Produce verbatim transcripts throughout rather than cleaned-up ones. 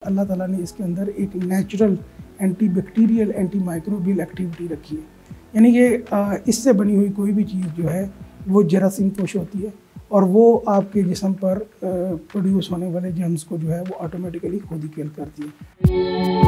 अल्लाह ताला ने इसके अंदर एक natural antibacterial antimicrobial activity रखी है, यानी कि इससे बनी हुई कोई भी चीज़ जो है वो जरासीम पोश होती है और वो आपके जिस्म पर प्रोड्यूस होने वाले जर्म्स को जो है वो ऑटोमेटिकली खुद ही किल करती है।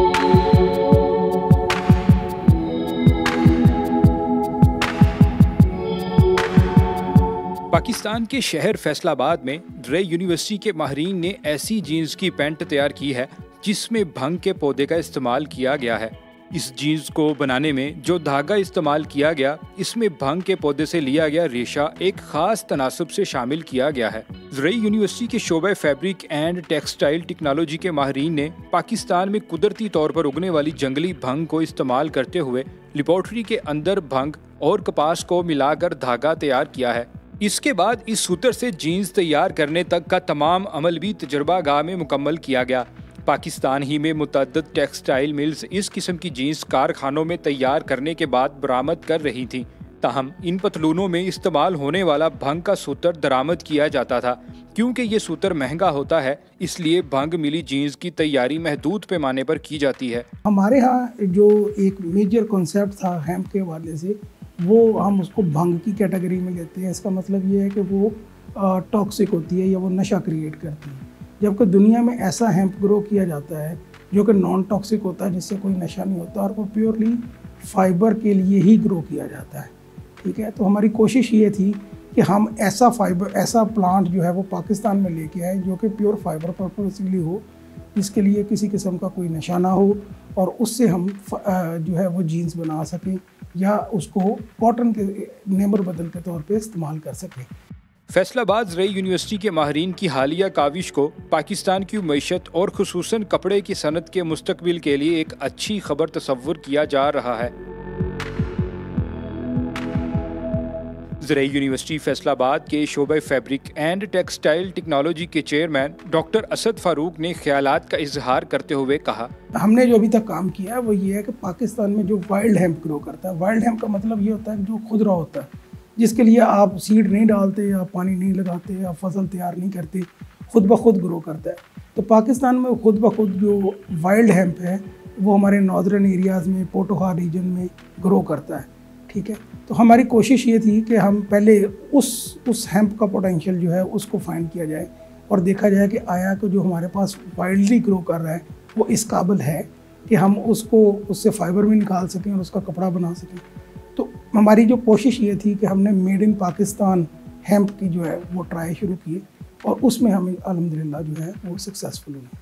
पाकिस्तान के शहर फैसलाबाद में ड्रे यूनिवर्सिटी के माहिरीन ने ऐसी जीन्स की पैंट तैयार की है जिसमें भंग के पौधे का इस्तेमाल किया गया है। इस जीन्स को बनाने में जो धागा इस्तेमाल किया गया, इसमें भंग के पौधे से लिया गया रेशा एक खास तनासब से शामिल किया गया है। ड्रे यूनिवर्सिटी के शोबे फैब्रिक एंड टेक्सटाइल टेक्नोलॉजी के माहिरीन ने पाकिस्तान में कुदरती तौर पर उगने वाली जंगली भंग को इस्तेमाल करते हुए लेबोरेटरी के अंदर भंग और कपास को मिलाकर धागा तैयार किया है। इसके बाद इस सूत्र से जीन्स तैयार करने तक का तमाम अमल भी तजुर्बा गाह में मुकम्मल किया गया। पाकिस्तान ही में मुतअद्दिद टेक्सटाइल मिल्स इस किस्म की जीन्स कारखानों में तैयार करने के बाद बरामद कर रही थीं। ताहम इन पतलूनों में इस्तेमाल होने वाला भंग का सूत्र दरामद किया जाता था। क्योंकि ये सूत्र महंगा होता है, इसलिए भंग मिली जीन्स की तैयारी महदूद पैमाने पर की जाती है। हमारे यहाँ जो एक मेजर कॉन्सेप्ट था हेम्प के हवाले से, वो हम उसको भंग की कैटेगरी में लेते हैं। इसका मतलब ये है कि वो टॉक्सिक होती है या वो नशा क्रिएट करती है, जबकि दुनिया में ऐसा हेम्प ग्रो किया जाता है जो कि नॉन टॉक्सिक होता है, जिससे कोई नशा नहीं होता और वो प्योरली फाइबर के लिए ही ग्रो किया जाता है। ठीक है, तो हमारी कोशिश ये थी कि हम ऐसा फाइबर ऐसा प्लांट जो है वो पाकिस्तान में लेके आए जो कि प्योर फाइबर पर्पस के लिए हो, जिसके लिए किसी किस्म का कोई नशा ना हो और उससे हम जो है वो जीन्स बना सकें या उसको कॉटन के नेबर बदल के तौर पे इस्तेमाल कर सकें। फैसलाबाद ड्रे यूनिवर्सिटी के माहिरीन की हालिया काविश को पाकिस्तान की मईशत और खुसूसन कपड़े की सनत के मुस्तकबिल के लिए एक अच्छी खबर तस्वुर किया जा रहा है। ड्रे यूनिवर्सिटी फैसलाबाद के शोबे फैब्रिक एंड टेक्सटाइल टेक्नोलॉजी के चेयरमैन डॉक्टर असद फारूक ने ख्यालात का इजहार करते हुए कहा, हमने जो अभी तक काम किया है वो ये है कि पाकिस्तान में जो वाइल्ड हेम्प ग्रो करता है, वाइल्ड हेम्प का मतलब ये होता है जो खुदरा होता है, जिसके लिए आप सीड नहीं डालते या पानी नहीं लगाते या फसल तैयार नहीं करते, खुद ब खुद ग्रो करता है। तो पाकिस्तान में खुद ब खुद जो वाइल्ड हेम्प है वो हमारे नॉर्दर्न एरियाज़ में पोटोहा रीजन में ग्रो करता है। ठीक है, तो हमारी कोशिश ये थी कि हम पहले उस उस हेम्प का पोटेंशियल जो है उसको फाइंड किया जाए और देखा जाए कि आया कि जो हमारे पास वाइल्डली ग्रो कर रहा है वो इस काबिल है कि हम उसको उससे फाइबर भी निकाल सकें और उसका कपड़ा बना सकें। तो हमारी जो कोशिश ये थी कि हमने मेड इन पाकिस्तान हेम्प की जो है वो ट्राई शुरू की और उसमें हम अल्हम्दुलिल्लाह जो है वो सक्सेसफुल हुए।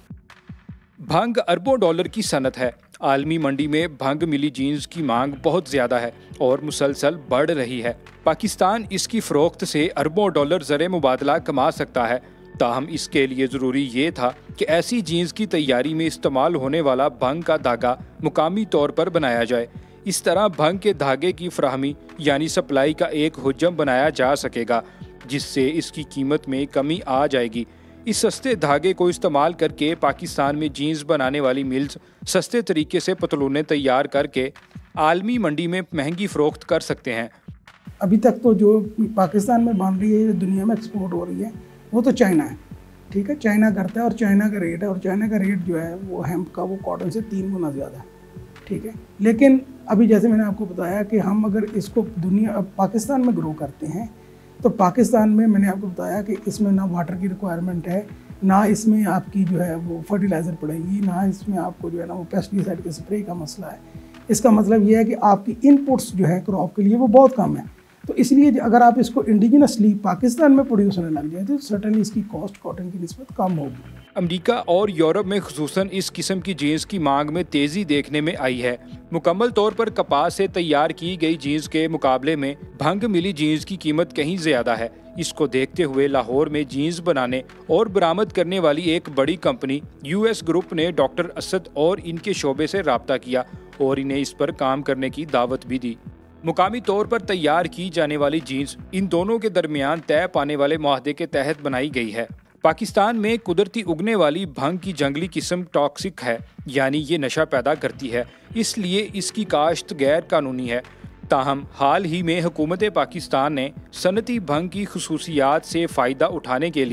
भंग अरबों डॉलर की सनत है। आलमी मंडी में भंग मिली जीन्स की मांग बहुत ज़्यादा है और मुसलसल बढ़ रही है। पाकिस्तान इसकी फ़रोख्त से अरबों डॉलर ज़र मुबादला कमा सकता है। ताहम इसके लिए ज़रूरी ये था कि ऐसी जीन्स की तैयारी में इस्तेमाल होने वाला भंग का धागा मुकामी तौर पर बनाया जाए। इस तरह भंग के धागे की फराहमी यानी सप्लाई का एक हुज्जम बनाया जा सकेगा, जिससे इसकी कीमत में कमी आ जाएगी। इस सस्ते धागे को इस्तेमाल करके पाकिस्तान में जीन्स बनाने वाली मिल्स सस्ते तरीके से पतलूनें तैयार करके आलमी मंडी में महंगी फ़रोख्त कर सकते हैं। अभी तक तो जो पाकिस्तान में बन रही है, जो दुनिया में एक्सपोर्ट हो रही है, वो तो चाइना है। ठीक है, चाइना करता है और चाइना का रेट है और चाइना का रेट जो है वो हेम्प का वो कॉटन से तीन गुना ज़्यादा है। ठीक है, लेकिन अभी जैसे मैंने आपको बताया कि हम अगर इसको दुनिया पाकिस्तान में ग्रो करते हैं तो पाकिस्तान में मैंने आपको बताया कि इसमें ना वाटर की रिक्वायरमेंट है, ना इसमें आपकी जो है वो फर्टिलाइज़र पड़ेगी, ना इसमें आपको जो है ना वो पेस्टिसाइड के स्प्रे का मसला है। इसका मतलब ये है कि आपकी इनपुट्स जो है क्रॉप के लिए वो बहुत कम है। तो इसलिए अगर आप इसको इंडिजिनसली पाकिस्तान में प्रोड्यूस होने लग जाए तो सर्टेनली इसकी कॉस्ट कॉटन की निस्बत कम होगी। अमेरिका और यूरोप में खुसूसन इस किस्म की जीन्स की मांग में तेज़ी देखने में आई है। मुकम्मल तौर पर कपास से तैयार की गई जीन्स के मुकाबले में भंग मिली जीन्स की कीमत कहीं ज़्यादा है। इसको देखते हुए लाहौर में जीन्स बनाने और बरामद करने वाली एक बड़ी कंपनी यूएस ग्रुप ने डॉक्टर असद और इनके शोबे से रब्ता किया और इन्हें इस पर काम करने की दावत भी दी। मुकामी तौर पर तैयार की जाने वाली जीन्स इन दोनों के दरमियान तय पाने वाले मुआहदे के तहत बनाई गई है। पाकिस्तान में कुदरती उगने वाली भंग की जंगली किस्म टॉक्सिक है, यानी ये नशा पैदा करती है, इसलिए इसकी काश्त गैर कानूनी है। ताहम हाल ही में हुकूमत पाकिस्तान ने सनती भंग की खुसूसियात से फ़ायदा उठाने के लिए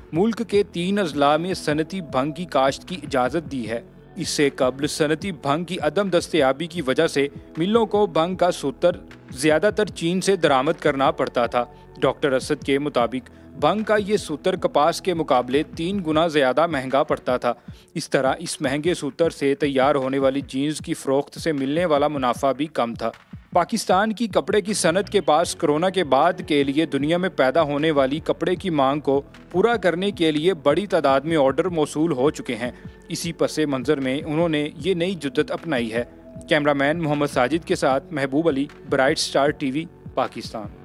मुल्क के तीन अजला में सनती भंग की काश्त की इजाज़त दी है। इससे कबल सनती भंग की अदम दस्तयाबी की वजह से मिलों को भंग का सूतर ज़्यादातर चीन से दरामद करना पड़ता था। डॉक्टर असद के मुताबिक भंग का ये सूतर कपास के मुकाबले तीन गुना ज़्यादा महंगा पड़ता था। इस तरह इस महंगे सूतर से तैयार होने वाली जीन्स की फ़रोख्त से मिलने वाला मुनाफा भी कम था। पाकिस्तान की कपड़े की सनत के पास कोरोना के बाद के लिए दुनिया में पैदा होने वाली कपड़े की मांग को पूरा करने के लिए बड़ी तादाद में ऑर्डर मौसूल हो चुके हैं। इसी पसे मंज़र में उन्होंने ये नई जुद्दत अपनाई है। कैमरामैन मोहम्मद साजिद के साथ Mahboob Ali, bright star TV, Pakistan.